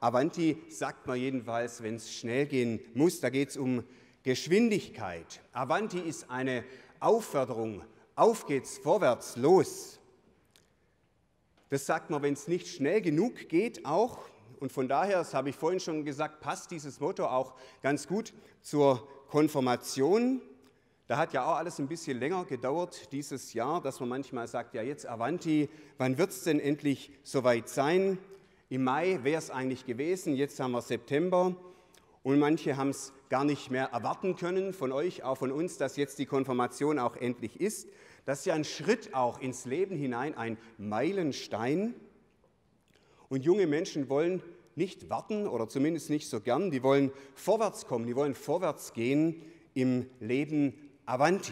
Avanti sagt man jedenfalls, wenn es schnell gehen muss. Da geht es um Geschwindigkeit. Avanti ist eine Aufforderung. Auf geht's, vorwärts, los. Das sagt man, wenn es nicht schnell genug geht auch. Und von daher, das habe ich vorhin schon gesagt, passt dieses Motto auch ganz gut zur Konfirmation. Da hat ja auch alles ein bisschen länger gedauert dieses Jahr, dass man manchmal sagt, ja jetzt Avanti, wann wird es denn endlich soweit sein? Im Mai wäre es eigentlich gewesen, jetzt haben wir September und manche haben es gar nicht mehr erwarten können von euch, auch von uns, dass jetzt die Konfirmation auch endlich ist. Das ist ja ein Schritt auch ins Leben hinein, ein Meilenstein. Und junge Menschen wollen nicht warten oder zumindest nicht so gern, die wollen vorwärts kommen, die wollen vorwärts gehen im Leben Avanti.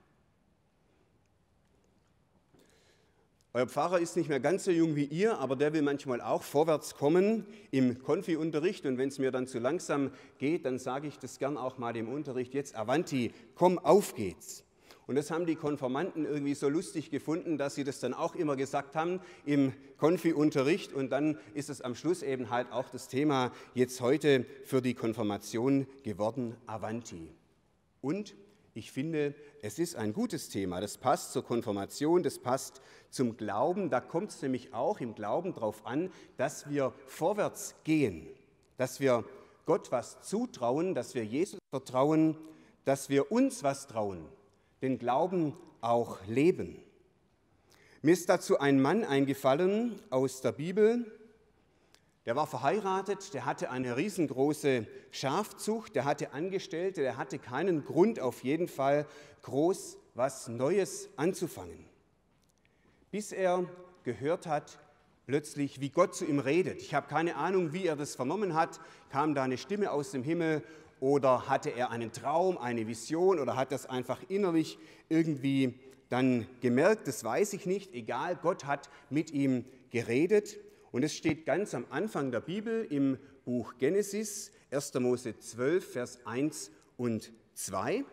Euer Pfarrer ist nicht mehr ganz so jung wie ihr, aber der will manchmal auch vorwärts kommen im Konfi-Unterricht. Und wenn es mir dann zu langsam geht, dann sage ich das gern auch mal im Unterricht, jetzt Avanti, komm, auf geht's. Und das haben die Konfirmanden irgendwie so lustig gefunden, dass sie das dann auch immer gesagt haben im Konfi-Unterricht. Und dann ist es am Schluss eben halt auch das Thema jetzt heute für die Konfirmation geworden, Avanti. Und ich finde, es ist ein gutes Thema. Das passt zur Konfirmation, das passt zum Glauben. Da kommt es nämlich auch im Glauben darauf an, dass wir vorwärts gehen, dass wir Gott was zutrauen, dass wir Jesus vertrauen, dass wir uns was trauen, den Glauben auch leben. Mir ist dazu ein Mann eingefallen aus der Bibel, der war verheiratet, der hatte eine riesengroße Schafzucht, der hatte Angestellte, der hatte keinen Grund auf jeden Fall groß was Neues anzufangen. Bis er gehört hat, plötzlich, wie Gott zu ihm redet. Ich habe keine Ahnung, wie er das vernommen hat. Kam da eine Stimme aus dem Himmel oder hatte er einen Traum, eine Vision oder hat das einfach innerlich irgendwie dann gemerkt? Das weiß ich nicht. Egal, Gott hat mit ihm geredet. Und es steht ganz am Anfang der Bibel im Buch Genesis, 1. Mose 12, Vers 1 und 2.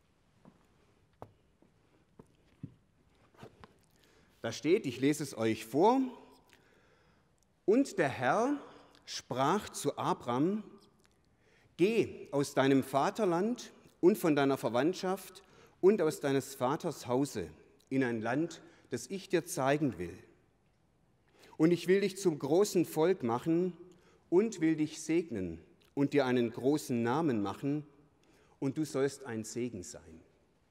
Da steht, ich lese es euch vor, und der Herr sprach zu Abram, geh aus deinem Vaterland und von deiner Verwandtschaft und aus deines Vaters Hause in ein Land, das ich dir zeigen will. Und ich will dich zum großen Volk machen und will dich segnen und dir einen großen Namen machen, und du sollst ein Segen sein.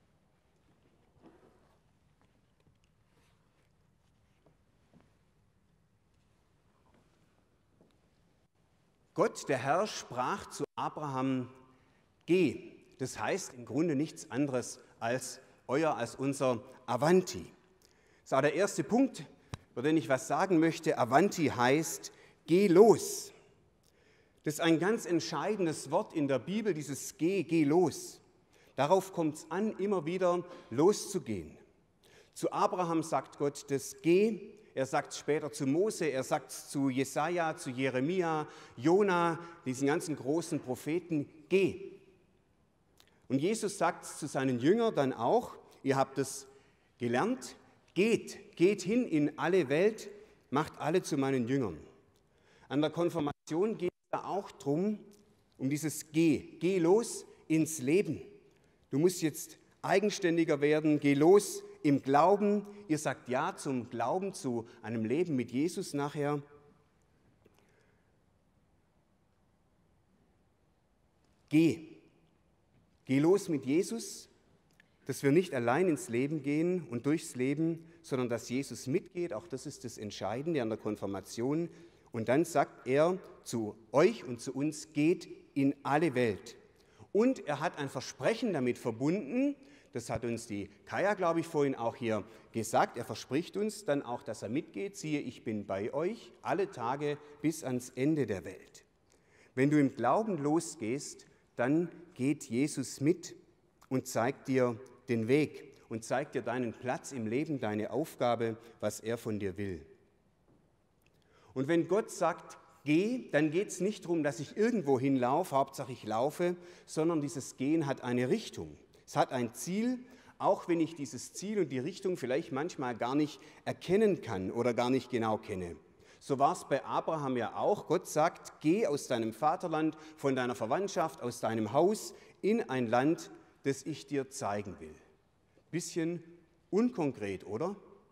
Gott, der Herr, sprach zu Abraham, geh. Das heißt im Grunde nichts anderes als unser Avanti. Das ist auch der erste Punkt, über den ich was sagen möchte. Avanti heißt, geh los. Das ist ein ganz entscheidendes Wort in der Bibel, dieses geh los. Darauf kommt es an, immer wieder loszugehen. Zu Abraham sagt Gott das geh. Er sagt es später zu Mose, er sagt es zu Jesaja, zu Jeremia, Jona, diesen ganzen großen Propheten, geh. Und Jesus sagt es zu seinen Jüngern dann auch, ihr habt es gelernt, geht hin in alle Welt, macht alle zu meinen Jüngern. An der Konfirmation geht es da auch darum, um dieses geh los ins Leben. Du musst jetzt eigenständiger werden, geh los im Glauben. Ihr sagt ja zum Glauben, zu einem Leben mit Jesus nachher. Geh los mit Jesus, dass wir nicht allein ins Leben gehen und durchs Leben, sondern dass Jesus mitgeht. Auch das ist das Entscheidende an der Konfirmation. Und dann sagt er zu euch und zu uns, geht in alle Welt. Und er hat ein Versprechen damit verbunden, das hat uns die Kaya, glaube ich, vorhin auch hier gesagt. Er verspricht uns dann auch, dass er mitgeht. Siehe, ich bin bei euch alle Tage bis ans Ende der Welt. Wenn du im Glauben losgehst, dann geht Jesus mit und zeigt dir den Weg und zeigt dir deinen Platz im Leben, deine Aufgabe, was er von dir will. Und wenn Gott sagt, geh, dann geht es nicht darum, dass ich irgendwo hinlaufe, Hauptsache ich laufe, sondern dieses Gehen hat eine Richtung. Es hat ein Ziel, auch wenn ich dieses Ziel und die Richtung vielleicht manchmal gar nicht erkennen kann oder gar nicht genau kenne. So war es bei Abraham ja auch. Gott sagt, geh aus deinem Vaterland, von deiner Verwandtschaft, aus deinem Haus in ein Land, das ich dir zeigen will. Bisschen unkonkret, oder?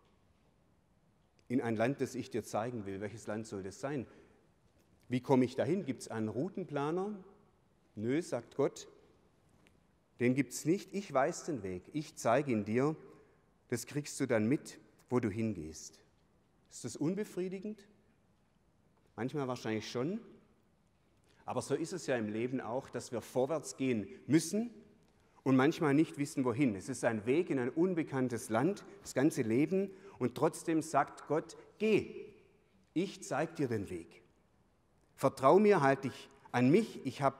In ein Land, das ich dir zeigen will. Welches Land soll das sein? Wie komme ich dahin? Gibt es einen Routenplaner? Nö, sagt Gott. Den gibt es nicht. Ich weiß den Weg. Ich zeige ihn dir. Das kriegst du dann mit, wo du hingehst. Ist das unbefriedigend? Manchmal wahrscheinlich schon. Aber so ist es ja im Leben auch, dass wir vorwärts gehen müssen und manchmal nicht wissen, wohin. Es ist ein Weg in ein unbekanntes Land, das ganze Leben. Und trotzdem sagt Gott, geh, ich zeige dir den Weg. Vertrau mir, halte dich an mich,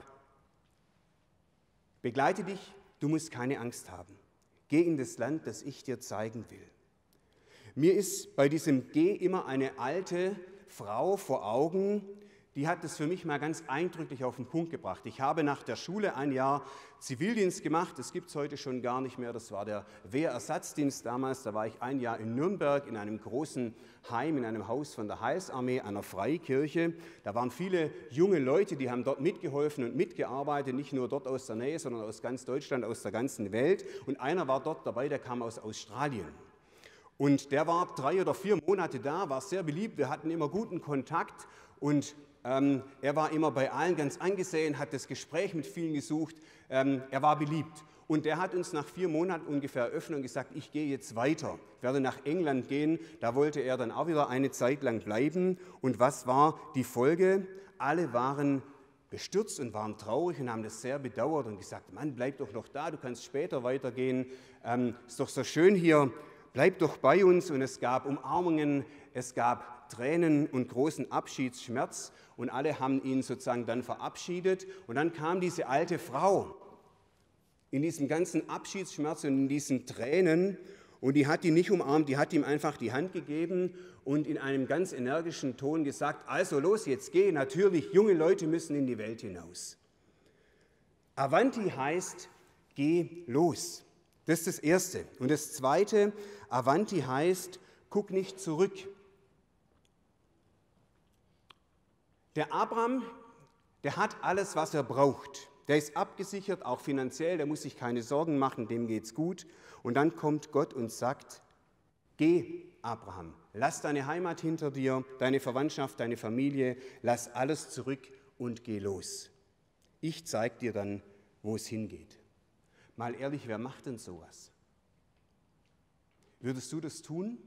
begleite dich, du musst keine Angst haben. Geh in das Land, das ich dir zeigen will. Mir ist bei diesem Geh immer eine alte Frau vor Augen, die hat es für mich mal ganz eindrücklich auf den Punkt gebracht. Ich habe nach der Schule ein Jahr Zivildienst gemacht, das gibt es heute schon gar nicht mehr, das war der Wehrersatzdienst damals, da war ich ein Jahr in Nürnberg in einem großen Heim, in einem Haus von der Heilsarmee, einer Freikirche. Da waren viele junge Leute, die haben dort mitgeholfen und mitgearbeitet, nicht nur dort aus der Nähe, sondern aus ganz Deutschland, aus der ganzen Welt. Und einer war dort dabei, der kam aus Australien. Und der war 3 oder 4 Monate da, war sehr beliebt, wir hatten immer guten Kontakt und er war immer bei allen ganz angesehen, hat das Gespräch mit vielen gesucht, er war beliebt. Und der hat uns nach 4 Monaten ungefähr eröffnet und gesagt, ich gehe jetzt weiter, ich werde nach England gehen. Da wollte er dann auch wieder eine Zeit lang bleiben. Und was war die Folge? Alle waren bestürzt und waren traurig und haben das sehr bedauert und gesagt, Mann, bleib doch noch da, du kannst später weitergehen, ist doch so schön hier, bleib doch bei uns. Und es gab Umarmungen, es gab Tränen und großen Abschiedsschmerz und alle haben ihn sozusagen dann verabschiedet. Und dann kam diese alte Frau in diesem ganzen Abschiedsschmerz und in diesen Tränen und die hat ihn nicht umarmt, die hat ihm einfach die Hand gegeben und in einem ganz energischen Ton gesagt, also los, jetzt geh, natürlich, junge Leute müssen in die Welt hinaus. Avanti heißt, geh los. Das ist das Erste. Und das Zweite, Avanti heißt, guck nicht zurück. Der Abraham, der hat alles, was er braucht. Der ist abgesichert, auch finanziell, der muss sich keine Sorgen machen, dem geht's gut. Und dann kommt Gott und sagt, geh, Abraham, lass deine Heimat hinter dir, deine Verwandtschaft, deine Familie, lass alles zurück und geh los. Ich zeige dir dann, wo es hingeht. Mal ehrlich, wer macht denn sowas? Würdest du das tun?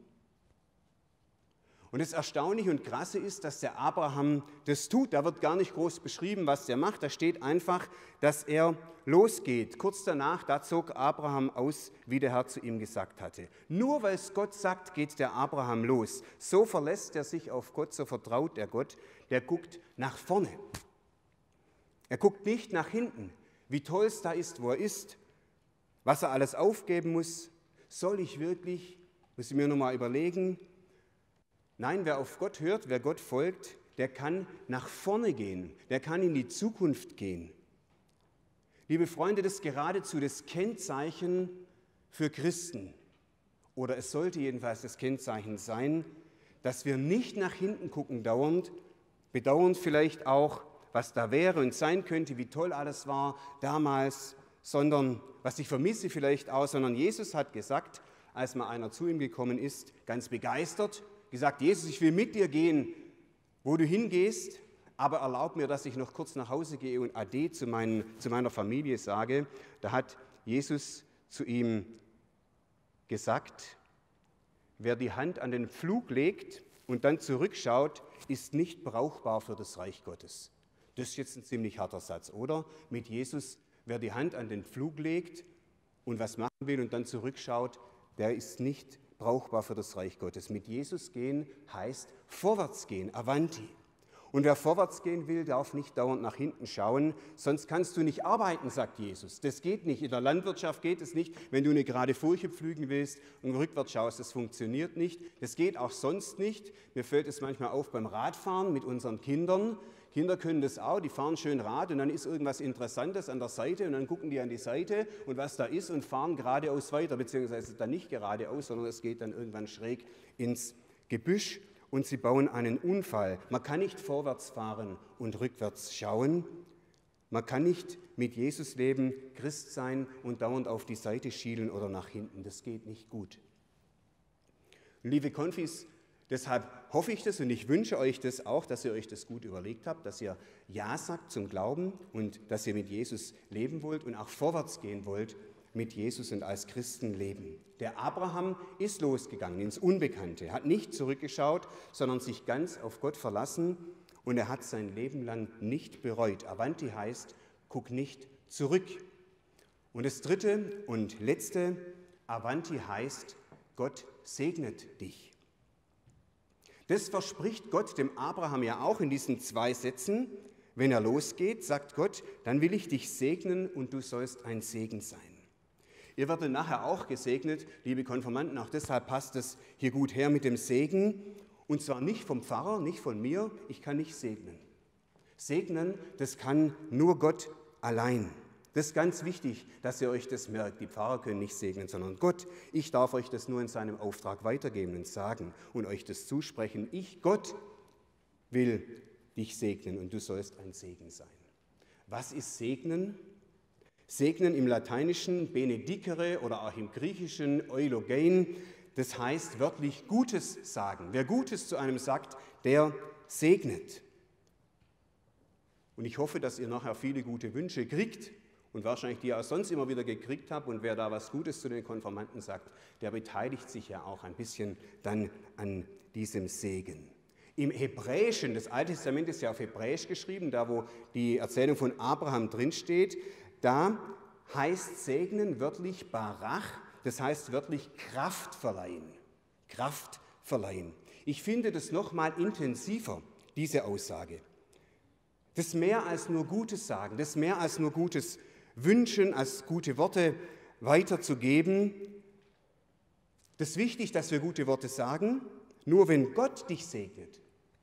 Und das Erstaunliche und Krasse ist, dass der Abraham das tut. Da wird gar nicht groß beschrieben, was der macht. Da steht einfach, dass er losgeht. Kurz danach, da zog Abraham aus, wie der Herr zu ihm gesagt hatte. Nur weil es Gott sagt, geht der Abraham los. So verlässt er sich auf Gott, so vertraut er Gott. Der guckt nach vorne. Er guckt nicht nach hinten, wie toll es da ist, wo er ist, was er alles aufgeben muss. Soll ich wirklich, muss ich mir nochmal überlegen. Nein, wer auf Gott hört, wer Gott folgt, der kann nach vorne gehen, der kann in die Zukunft gehen. Liebe Freunde, das ist geradezu das Kennzeichen für Christen, oder es sollte jedenfalls das Kennzeichen sein, dass wir nicht nach hinten gucken dauernd, bedauernd vielleicht auch, was da wäre und sein könnte, wie toll alles war damals, sondern was ich vermisse vielleicht auch, sondern Jesus hat gesagt, als mal einer zu ihm gekommen ist, ganz begeistert, gesagt, Jesus, ich will mit dir gehen, wo du hingehst, aber erlaub mir, dass ich noch kurz nach Hause gehe und Ade zu meiner Familie sage. Da hat Jesus zu ihm gesagt, wer die Hand an den Pflug legt und dann zurückschaut, ist nicht brauchbar für das Reich Gottes. Das ist jetzt ein ziemlich harter Satz, oder? Mit Jesus, wer die Hand an den Pflug legt und was machen will und dann zurückschaut, der ist nicht brauchbar für das Reich Gottes. Mit Jesus gehen heißt vorwärts gehen, Avanti. Und wer vorwärts gehen will, darf nicht dauernd nach hinten schauen, sonst kannst du nicht arbeiten, sagt Jesus. Das geht nicht. In der Landwirtschaft geht es nicht, wenn du eine gerade Furche pflügen willst und rückwärts schaust, das funktioniert nicht. Das geht auch sonst nicht. Mir fällt es manchmal auf beim Radfahren mit unseren Kindern. Kinder können das auch, die fahren schön Rad und dann ist irgendwas Interessantes an der Seite und dann gucken die an die Seite und was da ist und fahren geradeaus weiter, beziehungsweise dann nicht geradeaus, sondern es geht dann irgendwann schräg ins Gebüsch. und sie bauen einen Unfall. Man kann nicht vorwärts fahren und rückwärts schauen. Man kann nicht mit Jesus leben, Christ sein und dauernd auf die Seite schielen oder nach hinten. Das geht nicht gut. Liebe Konfis, deshalb hoffe ich das und ich wünsche euch das auch, dass ihr euch das gut überlegt habt, dass ihr Ja sagt zum Glauben und dass ihr mit Jesus leben wollt und auch vorwärts gehen wollt, mit Jesus und als Christen leben. Der Abraham ist losgegangen ins Unbekannte, hat nicht zurückgeschaut, sondern sich ganz auf Gott verlassen und er hat sein Leben lang nicht bereut. Avanti heißt, guck nicht zurück. Und das dritte und letzte, Avanti heißt, Gott segnet dich. Das verspricht Gott dem Abraham ja auch in diesen 2 Sätzen. Wenn er losgeht, sagt Gott, dann will ich dich segnen und du sollst ein Segen sein. Ihr werdet nachher auch gesegnet, liebe Konfirmanden, auch deshalb passt es hier gut her mit dem Segen. Und zwar nicht vom Pfarrer, nicht von mir, ich kann nicht segnen. Segnen, das kann nur Gott allein. Das ist ganz wichtig, dass ihr euch das merkt. Die Pfarrer können nicht segnen, sondern Gott. Ich darf euch das nur in seinem Auftrag weitergeben und sagen und euch das zusprechen. Ich, Gott, will dich segnen und du sollst ein Segen sein. Was ist Segnen? Segnen im Lateinischen benedicere oder auch im Griechischen eulogein, das heißt wörtlich Gutes sagen. Wer Gutes zu einem sagt, der segnet. Und ich hoffe, dass ihr nachher viele gute Wünsche kriegt und wahrscheinlich die ihr auch sonst immer wieder gekriegt habt. Und wer da was Gutes zu den Konfirmanden sagt, der beteiligt sich ja auch ein bisschen dann an diesem Segen. Im Hebräischen, das Alte Testament ist ja auf Hebräisch geschrieben, da wo die Erzählung von Abraham drinsteht, da heißt Segnen wörtlich Barach, das heißt wörtlich Kraft verleihen. Kraft verleihen. Ich finde das nochmal intensiver, diese Aussage. Das mehr als nur Gutes sagen, das mehr als nur Gutes wünschen, als gute Worte weiterzugeben. Das ist wichtig, dass wir gute Worte sagen, nur wenn Gott dich segnet,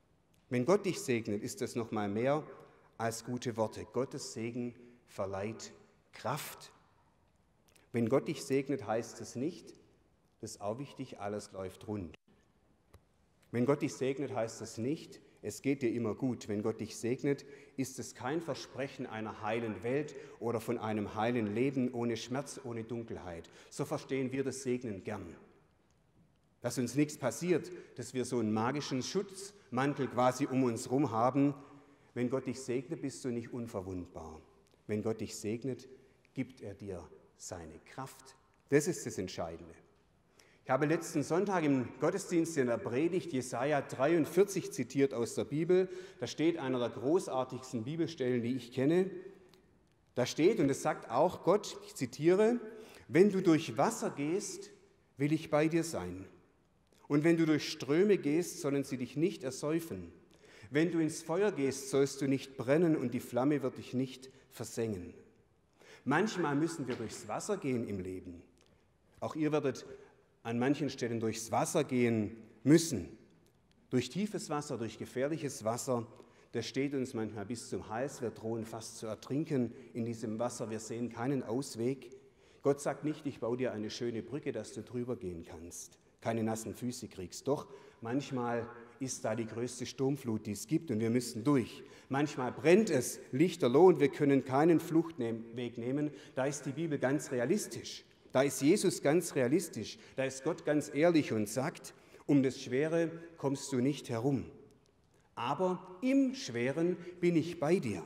ist das nochmal mehr als gute Worte. Gottes Segen verleiht Kraft. Wenn Gott dich segnet, heißt es nicht, das ist auch wichtig, alles läuft rund. Wenn Gott dich segnet, heißt es nicht, es geht dir immer gut. Wenn Gott dich segnet, ist es kein Versprechen einer heilen Welt oder von einem heilen Leben ohne Schmerz, ohne Dunkelheit. So verstehen wir das Segnen gern. Dass uns nichts passiert, dass wir so einen magischen Schutzmantel quasi um uns herum haben. Wenn Gott dich segnet, bist du nicht unverwundbar. Wenn Gott dich segnet, gibt er dir seine Kraft. Das ist das Entscheidende. Ich habe letzten Sonntag im Gottesdienst in der Predigt Jesaja 43 zitiert aus der Bibel. Da steht einer der großartigsten Bibelstellen, die ich kenne. Da steht, und es sagt auch Gott, ich zitiere, wenn du durch Wasser gehst, will ich bei dir sein. Und wenn du durch Ströme gehst, sollen sie dich nicht ersäufen. Wenn du ins Feuer gehst, sollst du nicht brennen und die Flamme wird dich nicht versengen. Manchmal müssen wir durchs Wasser gehen im Leben. Auch ihr werdet an manchen Stellen durchs Wasser gehen müssen. Durch tiefes Wasser, durch gefährliches Wasser. Das steht uns manchmal bis zum Hals. Wir drohen fast zu ertrinken in diesem Wasser. Wir sehen keinen Ausweg. Gott sagt nicht, ich baue dir eine schöne Brücke, dass du drüber gehen kannst, keine nassen Füße kriegst. Doch manchmal ist da die größte Sturmflut, die es gibt und wir müssen durch. Manchmal brennt es lichterloh und wir können keinen Fluchtweg nehmen. Da ist die Bibel ganz realistisch. Da ist Jesus ganz realistisch. Da ist Gott ganz ehrlich und sagt, um das Schwere kommst du nicht herum. Aber im Schweren bin ich bei dir.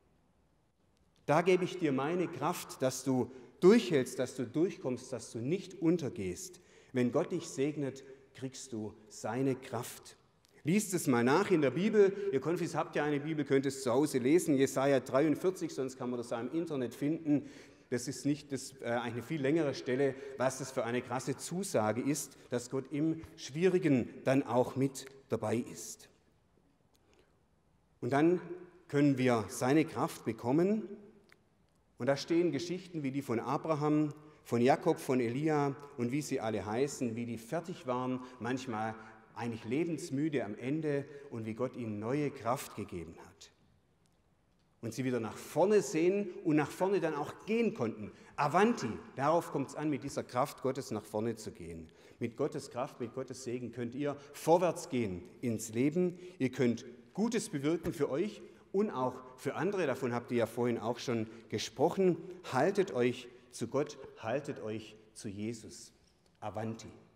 Da gebe ich dir meine Kraft, dass du durchhältst, dass du durchkommst, dass du nicht untergehst. Wenn Gott dich segnet, kriegst du seine Kraft. Liest es mal nach in der Bibel. Ihr Konfis habt ja eine Bibel, könnt es zu Hause lesen. Jesaja 43, sonst kann man das auch im Internet finden. Das ist eine viel längere Stelle, was das für eine krasse Zusage ist, dass Gott im Schwierigen dann auch mit dabei ist. Und dann können wir seine Kraft bekommen. Und da stehen Geschichten wie die von Abraham, von Jakob, von Elia und wie sie alle heißen, wie die fertig waren, manchmal eigentlich lebensmüde am Ende und wie Gott ihnen neue Kraft gegeben hat. und sie wieder nach vorne sehen und nach vorne dann auch gehen konnten. Avanti, darauf kommt es an, mit dieser Kraft Gottes nach vorne zu gehen. Mit Gottes Kraft, mit Gottes Segen könnt ihr vorwärts gehen ins Leben. Ihr könnt Gutes bewirken für euch und auch für andere. Davon habt ihr ja vorhin auch schon gesprochen. Haltet euch zu Gott, haltet euch zu Jesus. Avanti.